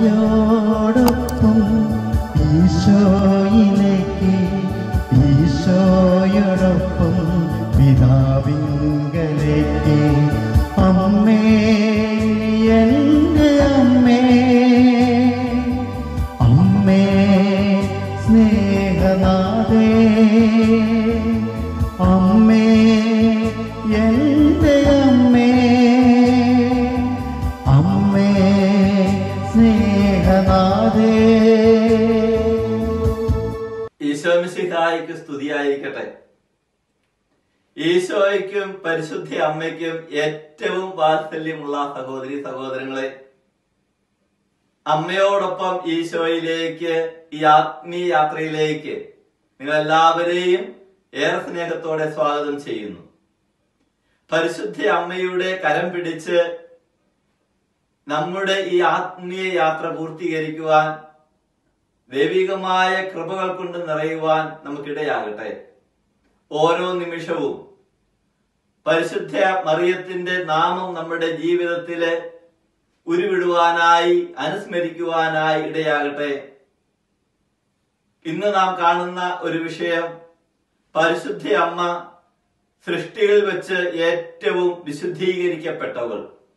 അമ്മയോടൊപ്പം ഈശോയിലേക്ക്, ഈശോയോടൊപ്പം പിതാവിങ്കലേക്ക്. അമ്മേ എൻ്റെ അമ്മേ, അമ്മേ സ്നേഹനാഥേ, അമ്മേ എൻ്റെ അമ്മേ, അമ്മേ സ്നേഹനാഥേ. ഈശോ മിശിഹായ്ക്ക് സ്തുതിയായിരിക്കട്ടെ. ഈശോയ്ക്കും പരിശുദ്ധ അമ്മയ്ക്കും ഏറ്റവും വാത്സല്യമുള്ള സഹോദരി സഹോദരങ്ങളെ, അമ്മയോടൊപ്പം ഈശോയിലേക്ക്, ഈ ആത്മീയ യാത്രയിലേക്ക് നിങ്ങൾ എല്ലാവരെയും ഏറെ സ്നേഹത്തോടെ സ്വാഗതം ചെയ്യുന്നു. പരിശുദ്ധ അമ്മയുടെ കരം പിടിച്ച് നമ്മുടെ ഈ ആത്മീയ യാത്ര പൂർത്തീകരിക്കുവാൻ, ദൈവികമായ കൃപകൾ കൊണ്ട് നിറയുവാൻ നമുക്കിടയാകട്ടെ. ഓരോ നിമിഷവും പരിശുദ്ധ മറിയത്തിന്റെ നാമം നമ്മുടെ ജീവിതത്തില് ഉരുവിടുവാനായി, അനുസ്മരിക്കുവാനായി ഇടയാകട്ടെ. ഇന്ന് നാം കാണുന്ന ഒരു വിഷയം, പരിശുദ്ധ അമ്മ സൃഷ്ടികൾ വെച്ച് ഏറ്റവും വിശുദ്ധീകരിക്കപ്പെട്ടവൾ.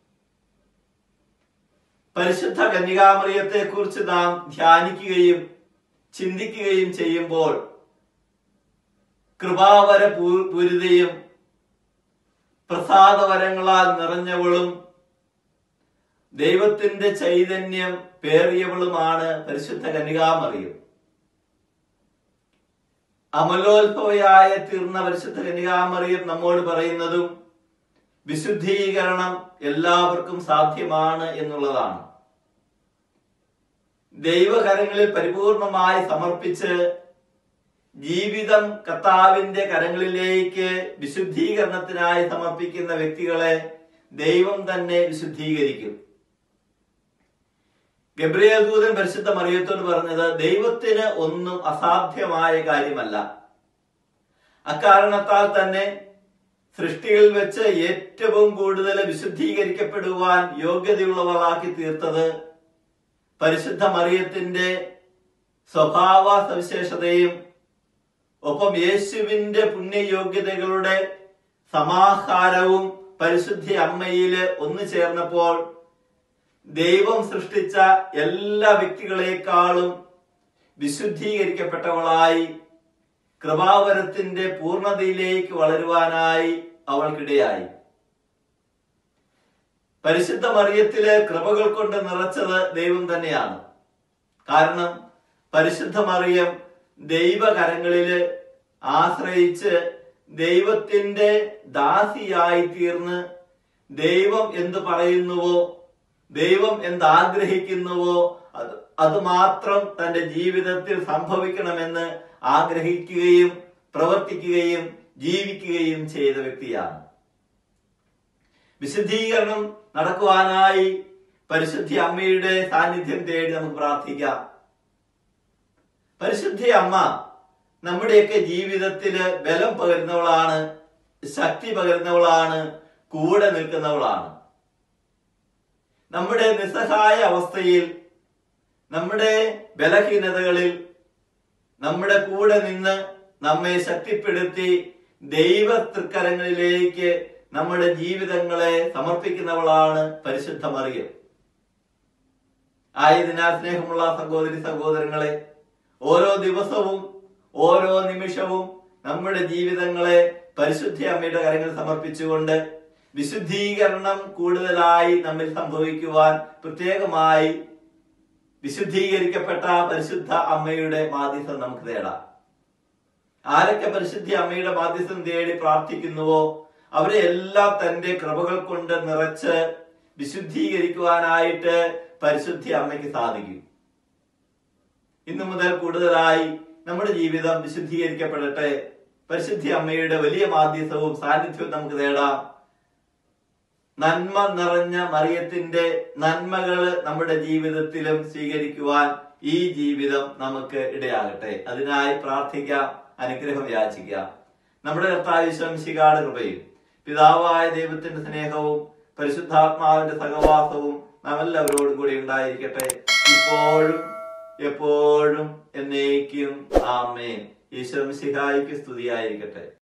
പരിശുദ്ധ കന്യകാമറിയത്തെ കുറിച്ച് നാം ധ്യാനിക്കുകയും ചിന്തിക്കുകയും ചെയ്യുമ്പോൾ കൃപാവര പൂരിതയും പ്രസാദവരങ്ങളാൽ നിറഞ്ഞവളും ദൈവത്തിന്റെ ചൈതന്യം പേറിയവളുമാണ് പരിശുദ്ധ കന്യകാമറിയം. അമലോത്ഭവയായ തീർന്ന പരിശുദ്ധ കന്യകാമറിയം നമ്മോട് പറയുന്നതും വിശുദ്ധീകരണം എല്ലാവർക്കും സാധ്യമാണ് എന്നുള്ളതാണ്. ദൈവകരങ്ങളിൽ പരിപൂർണമായി സമർപ്പിച്ച് ജീവിതം കർത്താവിന്റെ കരങ്ങളിലേക്ക് വിശുദ്ധീകരണത്തിനായി സമർപ്പിക്കുന്ന വ്യക്തികളെ ദൈവം തന്നെ വിശുദ്ധീകരിക്കും. ഗബ്രിയേൽ ദൂതൻ പരിശുദ്ധ മറിയത്തോട് പറഞ്ഞത്, ദൈവത്തിന് ഒന്നും അസാധ്യമായ കാര്യമല്ല. അക്കാരണത്താൽ തന്നെ സൃഷ്ടികളിൽ വെച്ച് ഏറ്റവും കൂടുതൽ വിശുദ്ധീകരിക്കപ്പെടുവാൻ യോഗ്യതയുള്ളവളാക്കി തീർത്തത് പരിശുദ്ധ മറിയത്തിന്റെ സ്വഭാവ സവിശേഷതയും ഒപ്പം യേശുവിന്റെ പുണ്യയോഗ്യതകളുടെ സമാഹാരവും പരിശുദ്ധ അമ്മയില് ഒന്നു ചേർന്നപ്പോൾ ദൈവം സൃഷ്ടിച്ച എല്ലാ വ്യക്തികളെക്കാളും വിശുദ്ധീകരിക്കപ്പെട്ടവളായി കൃപാവരത്തിന്റെ പൂർണ്ണതയിലേക്ക് വളരുവാനായി അവൾക്കിടയായി. പരിശുദ്ധ മറിയത്തിലെ കൃപകൾ കൊണ്ട് നിറച്ചത് ദൈവം തന്നെയാണ്. കാരണം പരിശുദ്ധ മറിയം ദൈവകരങ്ങളില് ആശ്രയിച്ച് ദൈവത്തിന്റെ ദാസിയായി തീർന്ന് ദൈവം എന്ത് പറയുന്നുവോ, ദൈവം എന്താഗ്രഹിക്കുന്നുവോ അത് മാത്രം തന്റെ ജീവിതത്തിൽ സംഭവിക്കണമെന്ന് ആഗ്രഹിക്കുകയും പ്രവർത്തിക്കുകയും ജീവിക്കുകയും ചെയ്ത വ്യക്തിയാണ്. വിശുദ്ധീകരണം നടക്കുവാനായി പരിശുദ്ധ അമ്മയുടെ സാന്നിധ്യം തേടി നമുക്ക് പ്രാർത്ഥിക്കാം. പരിശുദ്ധ അമ്മ നമ്മുടെയൊക്കെ ജീവിതത്തില് ബലം പകരുന്നവളാണ്, ശക്തി പകരുന്നവളാണ്, കൂടെ നിൽക്കുന്നവളാണ്. നമ്മുടെ നിസ്സഹായ അവസ്ഥയിൽ, നമ്മുടെ ബലഹീനതകളിൽ നമ്മുടെ കൂടെ നിന്ന് നമ്മെ ശക്തിപ്പെടുത്തി ദൈവ തൃക്കരങ്ങളിലേക്ക് നമ്മുടെ ജീവിതങ്ങളെ സമർപ്പിക്കുന്നവളാണ് പരിശുദ്ധ മറിയം. ആയതിനാൽ സ്നേഹമുള്ള സഹോദരി സഹോദരങ്ങളെ, ഓരോ ദിവസവും ഓരോ നിമിഷവും നമ്മുടെ ജീവിതങ്ങളെ പരിശുദ്ധ അമ്മയുടെ കരങ്ങളിൽ സമർപ്പിച്ചുകൊണ്ട് വിശുദ്ധീകരണം കൂടുതലായി നമ്മിൽ സംഭവിക്കുവാൻ പ്രത്യേകമായി വിശുദ്ധീകരിക്കപ്പെട്ട പരിശുദ്ധ അമ്മയുടെ മാധ്യസ്ഥം നമുക്ക് തേടാം. ആരൊക്കെ പരിശുദ്ധ അമ്മയുടെ മാധ്യസ്ഥം തേടി പ്രാർത്ഥിക്കുന്നുവോ അവരെ എല്ലാം തന്റെ കൃപകൾ കൊണ്ട് നിറച്ച് വിശുദ്ധീകരിക്കുവാനായിട്ട് പരിശുദ്ധ അമ്മയ്ക്ക് സാധിക്കും. ഇന്നു മുതൽ കൂടുതലായി നമ്മുടെ ജീവിതം വിശുദ്ധീകരിക്കപ്പെടട്ടെ. പരിശുദ്ധ അമ്മയുടെ വലിയ മാധ്യസ്ഥവും സാന്നിധ്യവും നമുക്ക് നേടാം. നന്മ നിറഞ്ഞ മറിയത്തിന്റെ നന്മകള് നമ്മുടെ ജീവിതത്തിലും സ്വീകരിക്കുവാൻ ഈ ജീവിതം നമുക്ക് ഇടയാകട്ടെ. അതിനായി പ്രാർത്ഥിക്കാം, അനുഗ്രഹം യാചിക്കാം. നമ്മുടെ കർത്താവ് ഈശോ മിശിഹായുടെ കൃപയും പിതാവായ ദൈവത്തിന്റെ സ്നേഹവും പരിശുദ്ധാത്മാവിന്റെ സഹവാസവും നാം എല്ലാവരോടും കൂടി ഉണ്ടായിരിക്കട്ടെ. ഇപ്പോഴും എപ്പോഴും എന്നേക്കും ആമേൻ. ഈശോ മിശിഹായിക്ക് സ്തുതിയായിരിക്കട്ടെ.